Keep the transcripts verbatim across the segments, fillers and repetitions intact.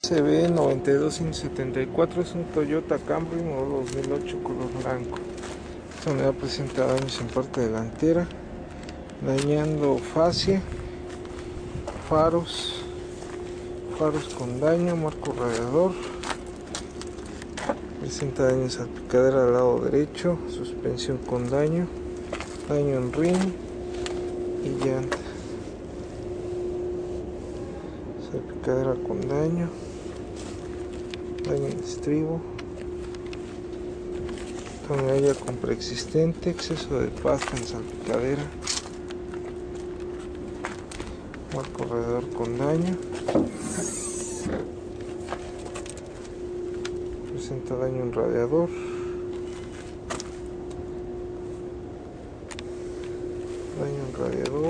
C B noventa y dos ciento setenta y cuatro es un Toyota Camry modelo dos mil ocho color blanco. Esta unidad presenta daños en parte delantera, dañando fascia, faros, faros con daño, marco radiador. Presenta daño en salpicadera del lado derecho, suspensión con daño, daño en rin y llanta. Salpicadera con daño, daño en estribo, tonalla con preexistente, exceso de pasta en salpicadera, marco radiador con daño, presenta daño en radiador, daño en radiador,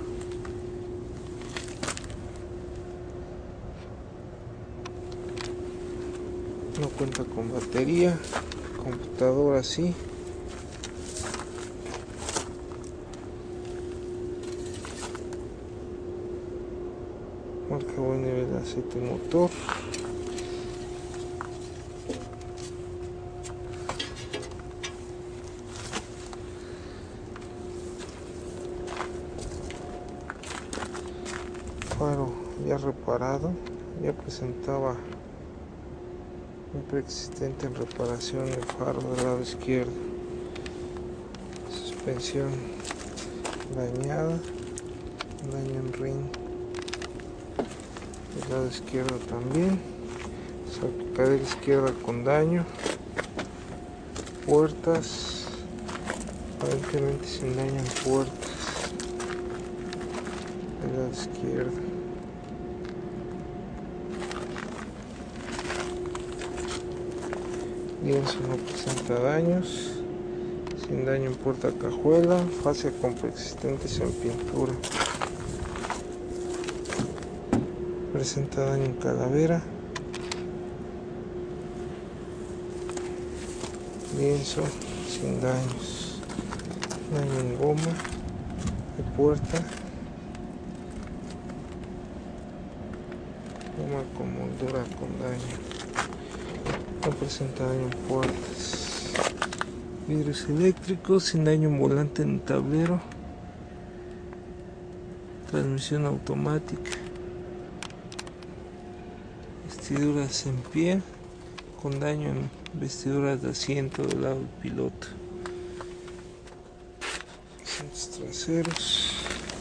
no cuenta con batería, computadora sí, marca buen nivel de aceite motor, faro ya reparado, ya presentaba un preexistente en reparación el faro del lado izquierdo, suspensión dañada, daño en rin del lado izquierdo también, salpicadera izquierda con daño, puertas aparentemente sin daño en puertas del lado izquierdo. Lienzo no presenta daños, sin daño en puerta cajuela, fascia con preexistentes en pintura. Presenta daño en calavera, lienzo sin daños, daño en goma de puerta, goma con moldura con daño. No presenta daño en puertas, vidrios eléctricos sin daño en volante en tablero, transmisión automática, vestiduras en pie con daño en vestiduras de asiento del lado del piloto, asientos traseros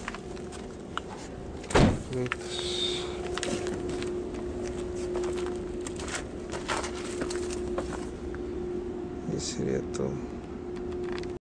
completos. Y sería todo.